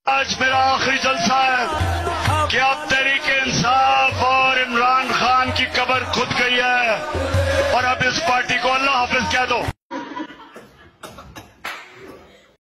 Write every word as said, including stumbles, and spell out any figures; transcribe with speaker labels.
Speaker 1: آج میرا آخری جلسہ ہے کہ اب تحریک انصاف اور عمران خان کی قبر کھد گئی ہے اور اب اس پارٹی کو اللہ حافظ کہہ دو.